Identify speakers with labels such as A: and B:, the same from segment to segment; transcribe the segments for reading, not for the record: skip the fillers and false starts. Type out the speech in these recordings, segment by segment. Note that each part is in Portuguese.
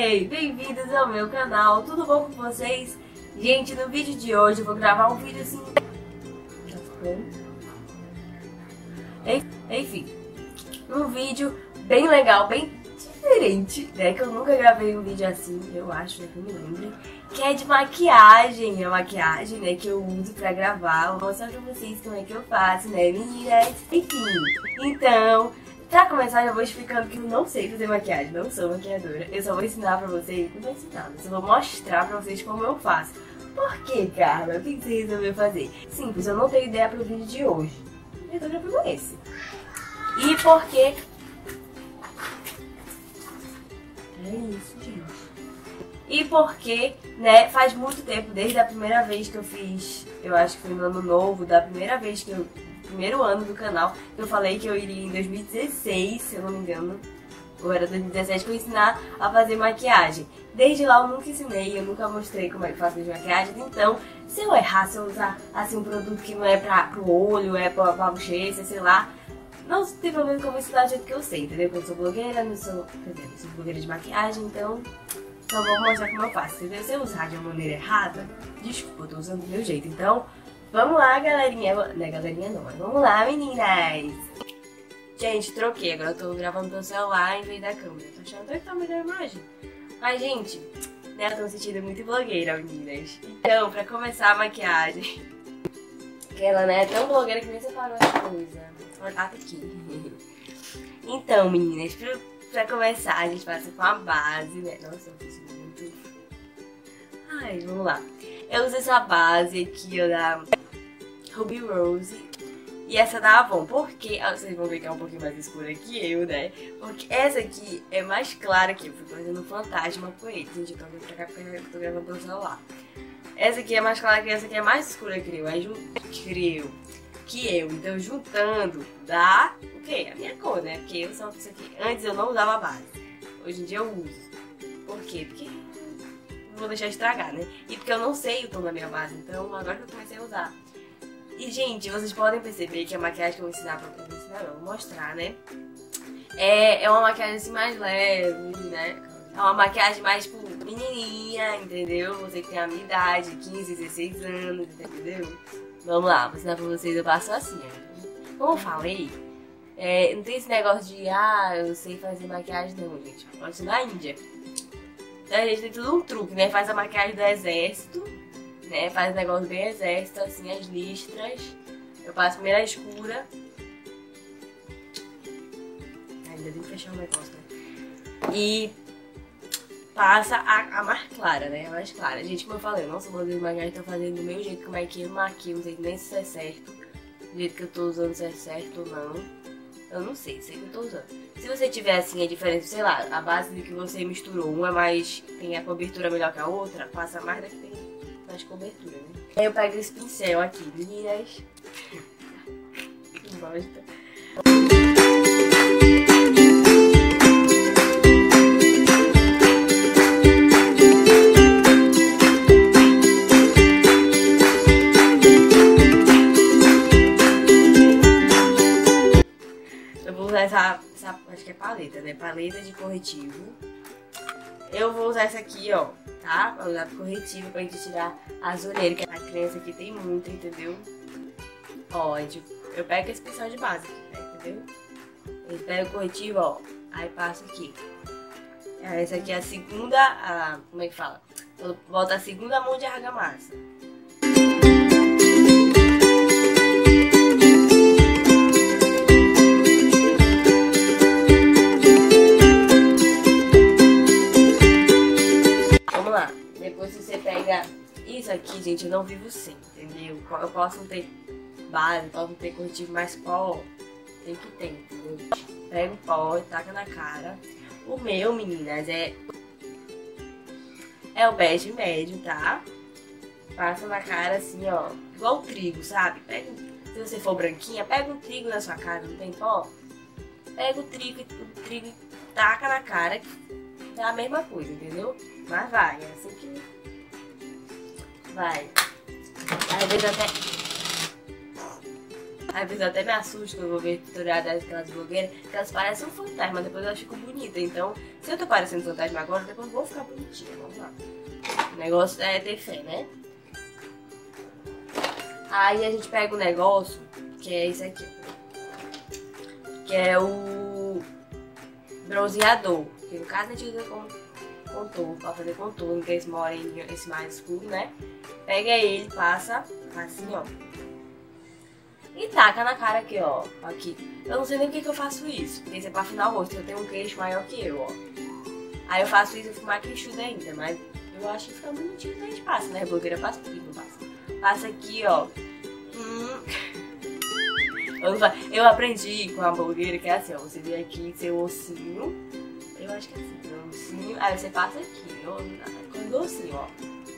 A: Ei, bem-vindos ao meu canal, tudo bom com vocês? Gente, no vídeo de hoje eu vou gravar um vídeo assim... Enfim, um vídeo bem legal, bem diferente, né? Que eu nunca gravei um vídeo assim, eu acho, né? Que eu me lembro. Que é de maquiagem, a maquiagem, né? Que eu uso pra gravar. Vou mostrar pra vocês como é que eu faço, né, meninas? Enfim, então... Pra começar, eu vou explicando que eu não sei fazer maquiagem, não sou maquiadora. Eu só vou ensinar pra vocês, não vou ensinar, mas eu vou mostrar pra vocês como eu faço. Por que, Carla? O que você resolveu fazer? Simples, eu não tenho ideia pro vídeo de hoje. Eu tô gravando esse. E porque... É isso, gente. E porque, né, faz muito tempo, desde a primeira vez que eu fiz, eu acho que foi no ano novo, da primeira vez que eu... primeiro ano do canal, eu falei que eu iria em 2016, se eu não me engano, ou era 2017, que eu ia ensinar a fazer maquiagem. Desde lá eu nunca ensinei, eu nunca mostrei como é que faço as maquiagens, então se eu errar, se eu usar assim um produto que não é pro olho, é pra bochecha, sei lá, não tem problema que eu vou ensinar do jeito que eu sei, entendeu? Porque eu sou blogueira, não sou, quer dizer, eu sou blogueira de maquiagem, então só vou mostrar como eu faço, entendeu? Se eu usar de uma maneira errada, desculpa, eu tô usando do meu jeito, então... Vamos lá, galerinha. Não é galerinha não, mas vamos lá, meninas. Gente, troquei. Agora eu tô gravando pelo celular em vez da câmera. Tô achando até que tá melhor a imagem. Mas, gente, né, eu tô me sentindo muito blogueira, meninas. Então, pra começar a maquiagem, que ela, né, é tão blogueira que nem separou essa coisa. Ah, tá aqui. Então, meninas, pra começar, a gente passa com a base, né? Nossa, eu tô sentindo muito... Ai, vamos lá. Eu uso essa base aqui, ó, da Ruby Rose e essa da Avon, porque vocês vão ver que é um pouquinho mais escura que eu, né? Porque essa aqui é mais clara que eu fui fazendo um fantasma com ele. Gente, eu tô vindo pra cá porque eu tô gravando pelo celular. Essa aqui é mais clara que essa aqui é mais escura que eu. Aí então juntando dá o quê? A minha cor, né? Porque eu só isso aqui. Antes eu não usava base, hoje em dia eu uso. Por quê? Porque vou deixar estragar, né? E porque eu não sei o tom da minha base, então agora que eu comecei a usar. E, gente, vocês podem perceber que a maquiagem que eu vou ensinar pra vocês, eu vou mostrar, né? É uma maquiagem assim mais leve, né? É uma maquiagem mais, tipo, menininha, entendeu? Você que tem a minha idade, 15, 16 anos, entendeu? Vamos lá, vou ensinar pra vocês, eu passo assim, ó. Como eu falei, não tem esse negócio de, eu sei fazer maquiagem não, gente. Eu posso na Índia. Então a gente tem tudo um truque, né? Faz a maquiagem do exército, né? Faz o negócio bem exército, assim, as listras. Eu passo primeiro a escura. Ainda tem que fechar o negócio, né? E passa a mais clara, né? A mais clara. Gente, como eu falei, eu não sou blogueira de maquiagem, tô fazendo do meu jeito, como é que eu maquio, não sei nem se é certo. Do jeito que eu tô usando, se é certo ou não. Eu não sei que eu tô usando. Se você tiver assim a diferença, sei lá, a base de que você misturou, uma mais tem a cobertura melhor que a outra, passa mais da que tem mais cobertura, né? Aí eu pego esse pincel aqui, meninas. Que bosta. Essa acho que é paleta, né? Paleta de corretivo. Eu vou usar essa aqui, ó, tá? Vou usar corretivo pra gente tirar as orelhas, que a criança aqui tem muito, entendeu? Ó, eu pego esse pincel de base, entendeu? Eu pego o corretivo, ó, aí passo aqui. Essa aqui é a segunda, como é que fala? Eu boto a segunda mão de argamassa. Depois você pega isso aqui, gente, eu não vivo sem, entendeu? Eu posso não ter base, posso não ter corretivo, mas pó tem que ter, entendeu? Pega o pó e taca na cara. O meu, meninas, é o bege médio, tá? Passa na cara assim, ó, igual o trigo, sabe? Pega, se você for branquinha, pega um trigo na sua cara, não tem pó? Pega o trigo e taca na cara, é a mesma coisa, entendeu? Mas vai, é assim que vai. Às vezes até... Às vezes eu até me assusto quando eu vou ver tutorial daquelas blogueiras, que elas parecem um fantasma, depois elas ficam bonitas. Então, se eu tô parecendo fantasma agora, depois eu vou ficar bonitinha. Vamos lá. O negócio é ter fé, né? Aí a gente pega o negócio, que é esse aqui. Que é o bronzeador. Que no caso a gente usa com contorno, pra fazer contorno, que é esse moreninho, esse mais escuro, né? Pega ele, passa assim, ó. E taca na cara aqui, ó. Aqui. Eu não sei nem por que eu faço isso. Porque isso é pra afinar o rosto. Eu tenho um queixo maior que eu, ó. Aí eu faço isso e fico mais queixuda ainda. Mas eu acho que fica bonitinho, então a gente passa, né? A blogueira passa aqui, não passa. Passa aqui, ó. Eu aprendi com a blogueira que é assim, ó. Você vem aqui, seu ossinho. Eu acho que é assim, seu ossinho. Aí você passa aqui, ó. Com o ossinho, ó.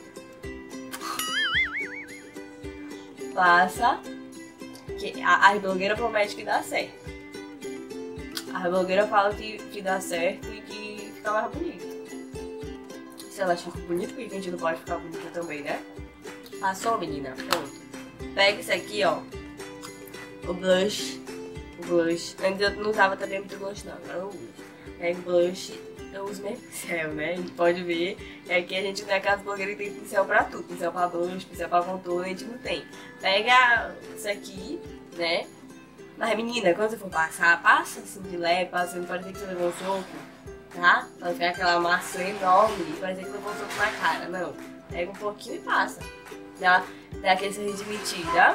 A: Passa. Que a blogueira promete que dá certo. A blogueira fala que dá certo e que fica mais bonito. Se ela fica bonita, porque a gente não pode ficar bonita também, né? Passou, menina? Pronto. Pega isso aqui, ó. O blush. Antes eu não usava também muito blush, não. Agora eu uso. Pega o blush. Eu uso meu pincel, né? A gente pode ver. E aqui a gente não é aquelas blogueiras que tem pincel pra tudo. Pincel pra blush, pincel pra contorno, a gente não tem. Pega isso aqui, né? Mas menina, quando você for passar, passa assim de leve, passa, não pode ver que você levou um soco, tá? Pra ficar aquela maçã enorme e parecer que levou um soco na cara, não. Pega um pouquinho e passa. Dá aquele sorriso de mentira.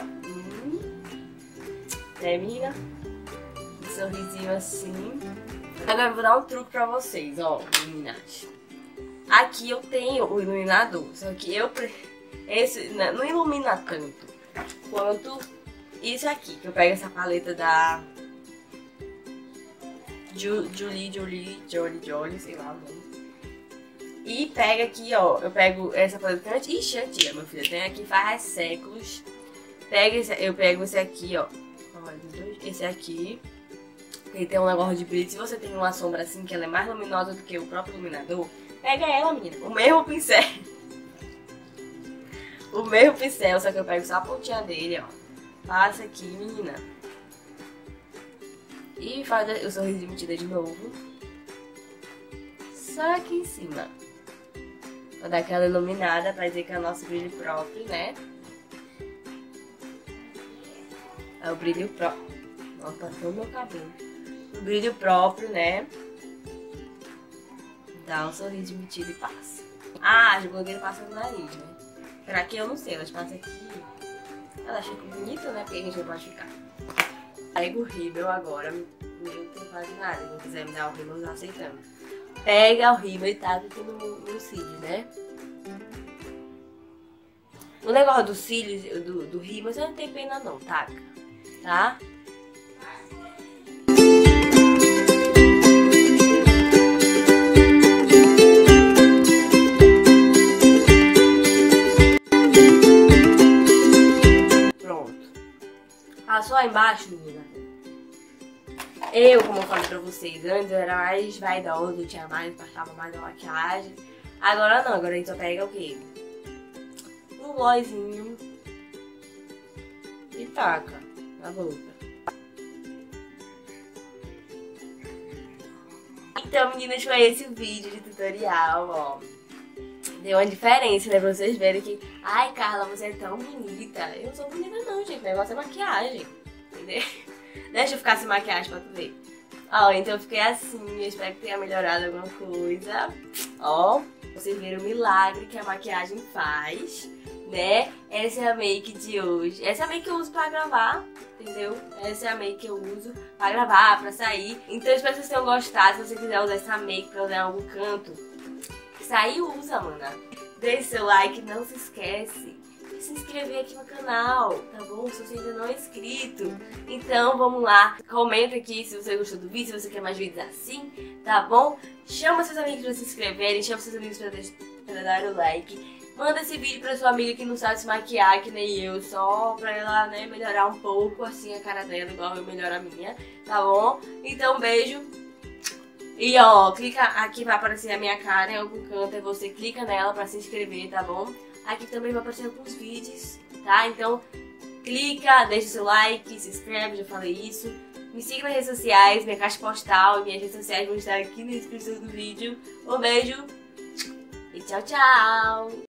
A: Termina. Um sorrisinho assim. Agora eu vou dar um truque pra vocês, ó, meninas. Aqui eu tenho o iluminador, só que esse não ilumina tanto quanto isso aqui, que eu pego essa paleta da Jolie, sei lá o nome. E pega aqui, ó, eu pego essa paleta que ixi, antiga, meu filho, tem aqui faz séculos. Eu pego esse aqui, ó, esse aqui. Ele tem um negócio de brilho. Se você tem uma sombra assim, que ela é mais luminosa do que o próprio iluminador, pega ela, menina. O mesmo pincel. O mesmo pincel, só que eu pego só a pontinha dele, ó. Passa aqui, menina. E faz o sorriso de mentira de novo. Só aqui em cima. Vou dar aquela iluminada pra dizer que é o nosso brilho próprio, né? É o brilho próprio. Nossa, passou o meu cabelo. O brilho próprio, né? Dá um sorriso de mentira e passa. Ah, as blogueiras passam no nariz, né? Será que eu não sei? Elas passam aqui. Elas ficam bonitas, né? Porque a gente não pode ficar. Pega o rímel agora. Meu, não faz nada. Se não quiser me dar o rímel, eu tô aceitando. Pega o rímel e taca aqui no cílio, né? O negócio do cílio, do rímel, você não tem pena não, taca. Tá? Passou aí embaixo, menina. Como eu falei pra vocês, antes eu era mais vaidosa, eu tinha mais, passava mais da maquiagem. Agora não, agora a gente só pega o quê? Um glossinho e taca na boca. Então, meninas, foi esse o vídeo de tutorial, ó. Deu uma diferença, né? Pra vocês verem que... Ai, Carla, você é tão bonita. Eu não sou bonita não, gente. O negócio é maquiagem. Entendeu? Deixa eu ficar sem maquiagem pra tu ver. Ó, então eu fiquei assim. Eu espero que tenha melhorado alguma coisa. Ó, vocês viram o milagre que a maquiagem faz, né? Essa é a make de hoje. Essa é a make que eu uso pra gravar, entendeu? Essa é a make que eu uso pra gravar, pra sair. Então eu espero que vocês tenham gostado. Se você quiser usar essa make pra usar em algum canto, sai e usa, mana. Deixe seu like, não se esquece de se inscrever aqui no canal, tá bom? Se você ainda não é inscrito. Então vamos lá, comenta aqui se você gostou do vídeo, se você quer mais vídeos assim, tá bom? Chama seus amigos pra se inscreverem, chama seus amigos pra dar o like. Manda esse vídeo pra sua amiga que não sabe se maquiar, que nem eu, só pra ela, né, melhorar um pouco assim a cara dela, igual eu melhoro a minha, tá bom? Então beijo. E ó, clica aqui, vai aparecer a minha cara em algum canto, aí você clica nela pra se inscrever, tá bom? Aqui também vai aparecer alguns vídeos, tá? Então, clica, deixa seu like, se inscreve, já falei isso. Me siga nas redes sociais, minha caixa postal, minhas redes sociais vão estar aqui na descrição do vídeo. Um beijo e tchau, tchau!